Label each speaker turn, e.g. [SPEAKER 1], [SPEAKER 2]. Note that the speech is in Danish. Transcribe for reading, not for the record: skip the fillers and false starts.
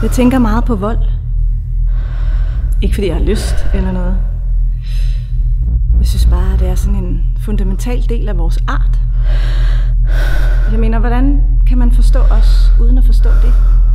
[SPEAKER 1] Jeg tænker meget på vold. Ikke fordi jeg har lyst eller noget. Jeg synes bare, at det er sådan en fundamental del af vores art. Jeg mener, hvordan kan man forstå os uden at forstå det?